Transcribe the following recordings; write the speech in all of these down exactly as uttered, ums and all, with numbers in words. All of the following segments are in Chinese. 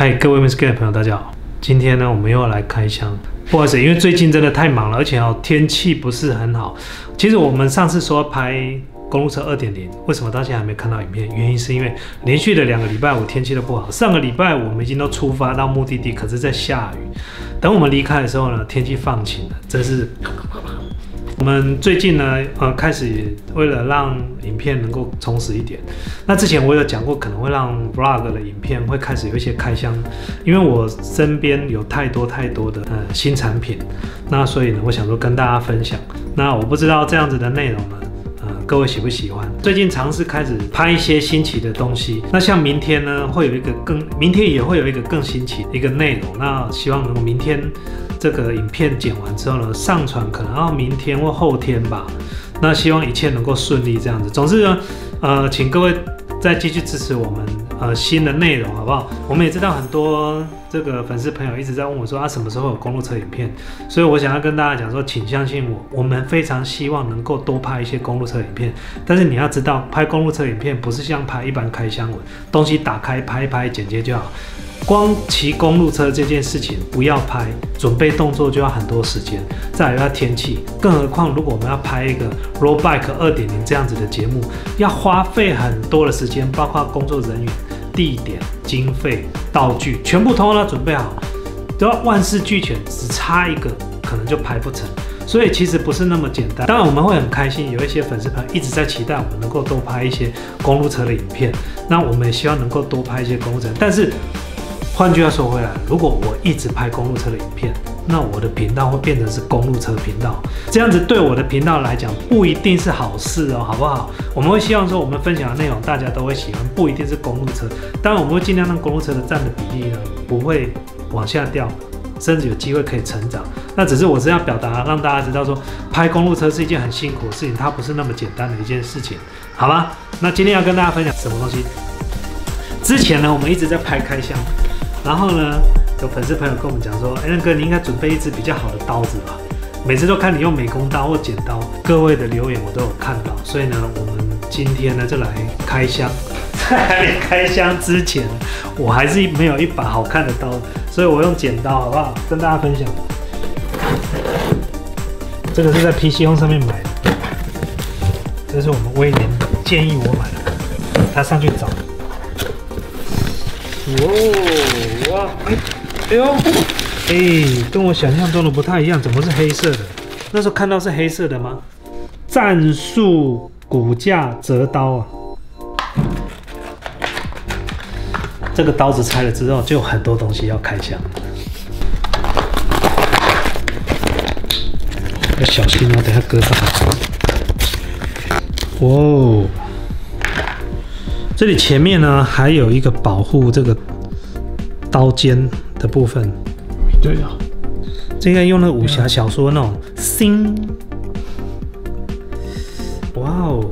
嗨，各位 M S K 的朋友，大家好。今天呢，我们又要来开箱。不好意思，因为最近真的太忙了，而且哦天气不是很好。其实我们上次说拍公路车 二点零， 为什么到现在还没看到影片？原因是因为连续的两个礼拜五天气都不好。上个礼拜我们已经都出发到目的地，可是在下雨。等我们离开的时候呢，天气放晴了，真是。我们最近呢，呃，开始为了让影片能够充实一点，那之前我有讲过，可能会让 vlog 的影片会开始有一些开箱，因为我身边有太多太多的呃新产品，那所以呢，我想说跟大家分享。那我不知道这样子的内容呢，呃，各位喜不喜欢？最近尝试开始拍一些新奇的东西，那像明天呢，会有一个更，明天也会有一个更新奇的一个内容，那希望能够明天。这个影片剪完之后呢，上传可能要明天或后天吧。那希望一切能够顺利这样子。总之呢，呃，请各位再继续支持我们呃新的内容，好不好？我们也知道很多这个粉丝朋友一直在问我说啊，什么时候有公路车影片？所以我想要跟大家讲说，请相信我，我们非常希望能够多拍一些公路车影片。但是你要知道，拍公路车影片不是像拍一般开箱文，东西打开拍一拍剪接就好。光骑公路车这件事情不要拍，准备动作就要很多时间，再来要天气，更何况如果我们要拍一个 road bike 二点零 这样子的节目，要花费很多的时间，包括工作人员、地点、经费、道具，全部通通要准备好，都要万事俱全，只差一个可能就拍不成。所以其实不是那么简单。当然我们会很开心，有一些粉丝朋友一直在期待我们能够多拍一些公路车的影片，那我们也希望能够多拍一些公路车，但是。换句话说回来，如果我一直拍公路车的影片，那我的频道会变成是公路车频道，这样子对我的频道来讲不一定是好事哦，好不好？我们会希望说我们分享的内容大家都会喜欢，不一定是公路车，当然我们会尽量让公路车的占的比例呢不会往下掉，甚至有机会可以成长。那只是我是要表达让大家知道说，拍公路车是一件很辛苦的事情，它不是那么简单的一件事情，好吗？那今天要跟大家分享什么东西？之前呢，我们一直在拍开箱。然后呢，有粉丝朋友跟我们讲说，哎，那哥你应该准备一支比较好的刀子吧？每次都看你用美工刀或剪刀，各位的留言我都有看到，所以呢，我们今天呢就来开箱。在还没开箱之前，我还是没有一把好看的刀，所以我用剪刀，好不好？跟大家分享。这个是在 P C Home 上面买的，这是我们威廉建议我买的，他上去找。哇哇，哎，哎呦，哎，跟我想象中的不太一样，怎么是黑色的？那时候看到是黑色的吗？战术骨架折刀啊！这个刀子拆了之后，就有很多东西要开箱，要小心哦，等下割上。哇哦！这里前面呢还有一个保护这个刀尖的部分。对啊，这个用那个武侠小说那种星。哇哦，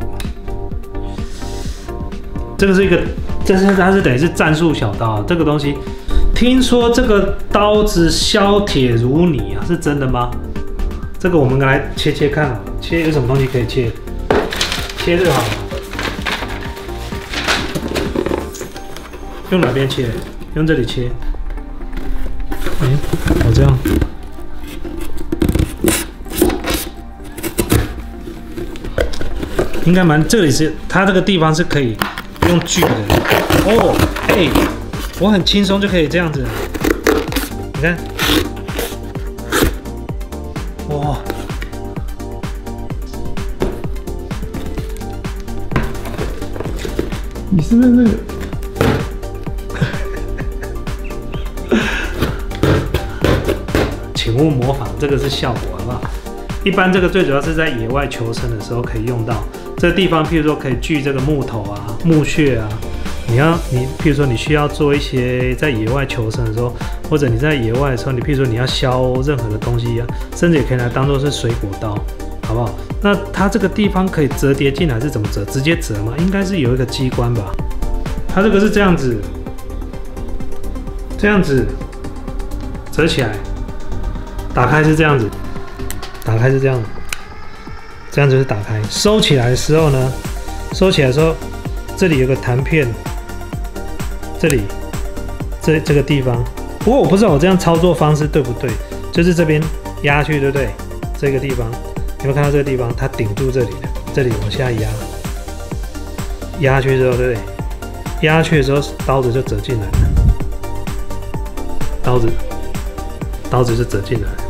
这个是一个，这是它是等于是战术小刀啊。这个东西，听说这个刀子削铁如泥啊，是真的吗？这个我们来切切看啊，切有什么东西可以切？切这个好了。用哪边切？用这里切。哎、欸，我这样。应该蛮，这里是它这个地方是可以用锯的。哦，哎、欸，我很轻松就可以这样子。你看，哇！你是不是那个？请勿模仿，这个是效果，好不好？一般这个最主要是在野外求生的时候可以用到。这个地方，譬如说可以锯这个木头啊、木屑啊。你要你，譬如说你需要做一些在野外求生的时候，或者你在野外的时候，你譬如说你要削任何的东西啊，甚至也可以来当做是水果刀，好不好？那它这个地方可以折叠进来是怎么折？直接折吗？应该是有一个机关吧。它这个是这样子，这样子折起来。打开是这样子，打开是这样，这样子是打开。收起来的时候呢，收起来的时候，这里有个弹片，这里这这个地方。不过我不知道我这样操作方式对不对，就是这边压下去，对不对？这个地方，有没有看到这个地方？它顶住这里的，这里往下压，压下去之后，对不对？压下去的时候，刀子就折进来了，刀子，刀子就折进来了，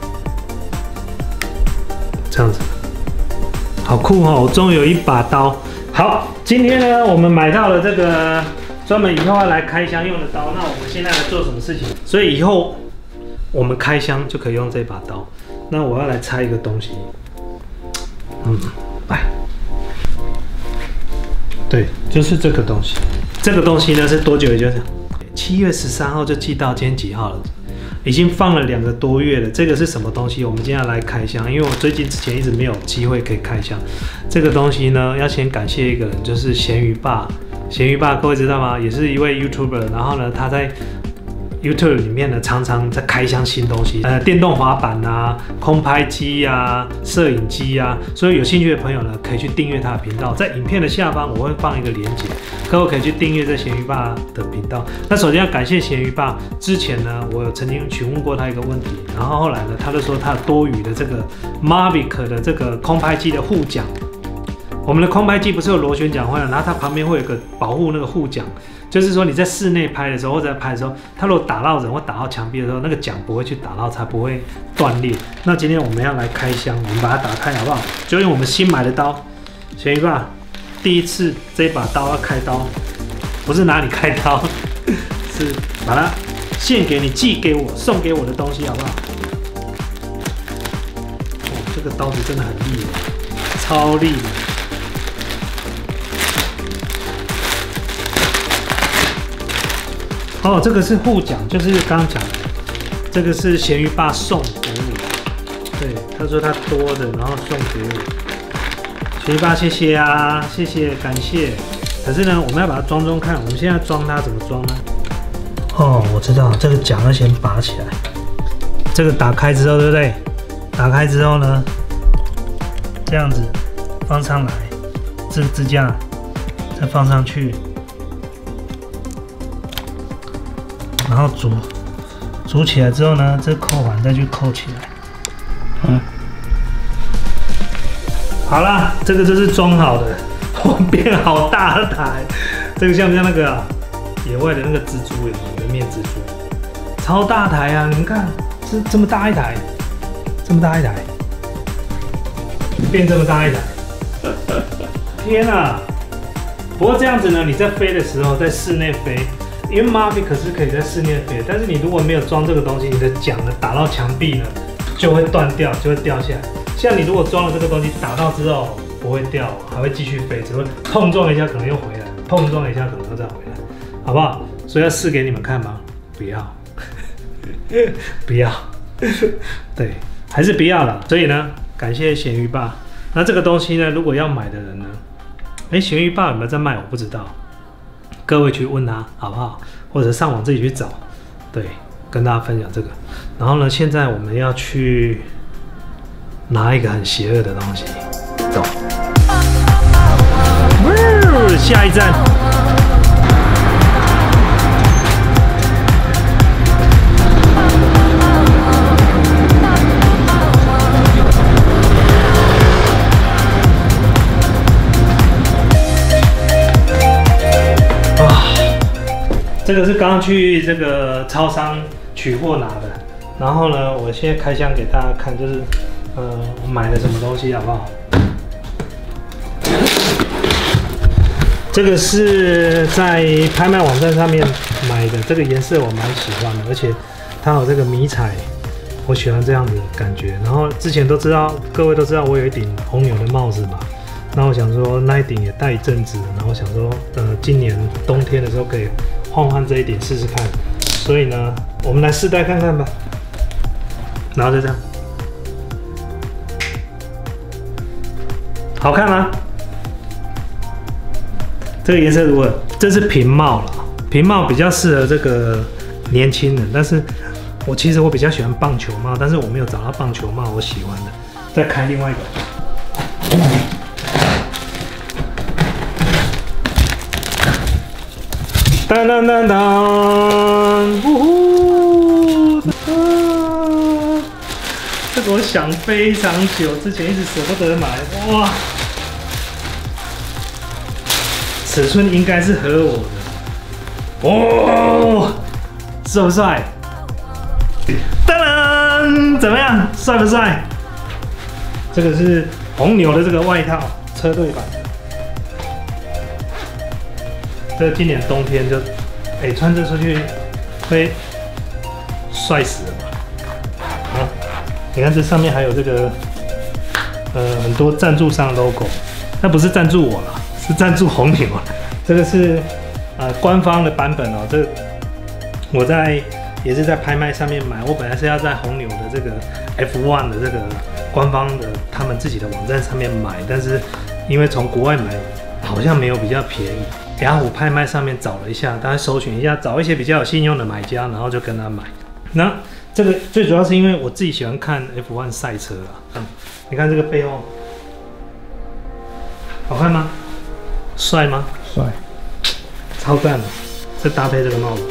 这样子，好酷哦！我终于有一把刀。好，今天呢，我们买到了这个。专门以后要来开箱用的刀，那我们现在来做什么事情？所以以后我们开箱就可以用这把刀。那我要来拆一个东西，嗯，来，对，就是这个东西。这个东西呢是多久？也就是七月十三号就寄到，今天几号了？已经放了两个多月了。这个是什么东西？我们今天要来开箱，因为我最近之前一直没有机会可以开箱。这个东西呢，要先感谢一个人，就是咸鱼爸。咸鱼爸，各位知道吗？也是一位 YouTuber， 然后呢，他在 YouTube 里面呢，常常在开箱新东西，呃，电动滑板啊、空拍机啊、摄影机啊，所以有兴趣的朋友呢，可以去订阅他的频道，在影片的下方我会放一个连结，各位可以去订阅这咸鱼爸的频道。那首先要感谢咸鱼爸，之前呢，我有曾经询问过他一个问题，然后后来呢，他就说他有多余的这个 Mavic 的这个空拍机的护桨。我们的空拍机不是有螺旋桨换的，然后它旁边会有个保护那个护桨，就是说你在室内拍的时候或者在拍的时候，它如果打到人或打到墙壁的时候，那个桨不会去打到它，不会断裂。那今天我们要来开箱，我们把它打开好不好？就用我们新买的刀，咸鱼爸，第一次这把刀要开刀，不是拿你开刀，是把它献给你、寄给我、送给我的东西，好不好？哦，这个刀子真的很利，超利的。哦，这个是护桨，就是刚刚讲的，这个是咸鱼爸送给我，对，他说他多的，然后送给我。咸鱼爸，谢谢啊，谢谢，感谢。可是呢，我们要把它装装看，我们现在装它怎么装呢？哦，我知道，这个桨要先拔起来，这个打开之后，对不对？打开之后呢，这样子放上来，这个支架再放上去。然后组组起来之后呢，这扣环再去扣起来。嗯，好啦，这个就是装好的。哇，变好大台，这个像不像那个、啊、野外的那个蜘蛛有没有？人面蜘蛛，超大台啊！你们看，这这么大一台，这么大一台，变这么大一台，天啊！不过这样子呢，你在飞的时候，在室内飞。因为 Mavic 可是可以在室内飞，但是你如果没有装这个东西，你的桨呢打到墙壁呢就会断掉，就会掉下来。像你如果装了这个东西，打到之后不会掉，还会继续飞，只会碰撞一下可能又回来，碰撞一下可能又再回来，好不好？所以要试给你们看吗？不要，不要，对，还是不要了。所以呢，感谢咸鱼爸。那这个东西呢，如果要买的人呢，哎，咸鱼爸有没有在卖？我不知道。各位去问他好不好，或者上网自己去找，对，跟大家分享这个。然后呢，现在我们要去拿一个很邪恶的东西，走。下一站。这个是刚刚去这个超商取货拿的，然后呢，我现在开箱给大家看，就是呃，我买了什么东西，好不好？这个是在拍卖网站上面买的，这个颜色我蛮喜欢的，而且它有这个迷彩，我喜欢这样子的感觉。然后之前都知道，各位都知道我有一顶红牛的帽子嘛，那我想说那一顶也戴一阵子，然后想说，呃，今年冬天的时候可以换换这一顶试试看，所以呢，我们来试戴看看吧。然后就这样，好看吗？这个颜色如何？这是平帽了，平帽比较适合这个年轻人，但是我其实我比较喜欢棒球帽，但是我没有找到棒球帽我喜欢的。再开另外一个。当当当当！ 我想非常久，之前一直舍不得买，哇，尺寸应该是合我的，哦，帅不帅？噔噔，怎么样？帅不帅？这个是红牛的这个外套，车队版的。这个今年冬天就，哎、欸，穿这出去会帅死了吧？啊，你看这上面还有这个，呃，很多赞助商 logo， 那不是赞助我啦，是赞助红牛。这个是呃官方的版本哦，这个我在也是在拍卖上面买，我本来是要在红牛的这个 F 一 的这个官方的他们自己的网站上面买，但是因为从国外买好像没有比较便宜。雅虎拍卖上面找了一下，大家搜寻一下，找一些比较有信用的买家，然后就跟他买。那这个最主要是因为我自己喜欢看 F 一 赛车啊，嗯，你看这个背后好看吗？帅吗？ 帅， 超赞的！这搭配这个帽子，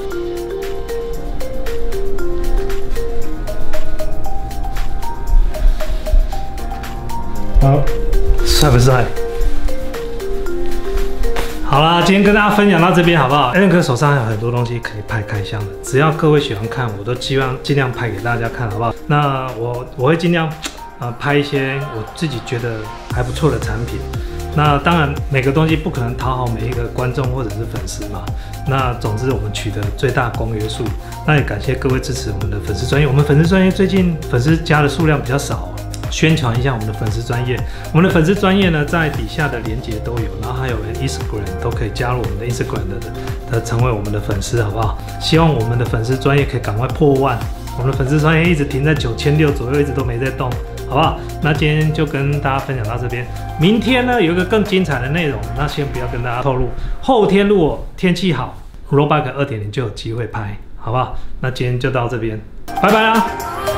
好，帅不帅？好啦，今天跟大家分享到这边好不好 ？Allen 哥手上还有很多东西可以拍开箱的，只要各位喜欢看，我都希望尽量拍给大家看，好不好？那我我会尽量呃拍一些我自己觉得还不错的产品。那当然每个东西不可能讨好每一个观众或者是粉丝嘛。那总之我们取得最大公约数。那也感谢各位支持我们的粉丝专页，我们粉丝专页最近粉丝加的数量比较少。宣传一下我们的粉丝专页，我们的粉丝专页呢，在底下的连结都有，然后还有 Instagram 都可以加入我们的 Instagram 的，的成为我们的粉丝，好不好？希望我们的粉丝专页可以赶快破万，我们的粉丝专页一直停在九千六左右，一直都没在动，好不好？那今天就跟大家分享到这边，明天呢有一个更精彩的内容，那先不要跟大家透露，后天如果天气好 ，Rollback 二点零就有机会拍，好不好？那今天就到这边，拜拜啦。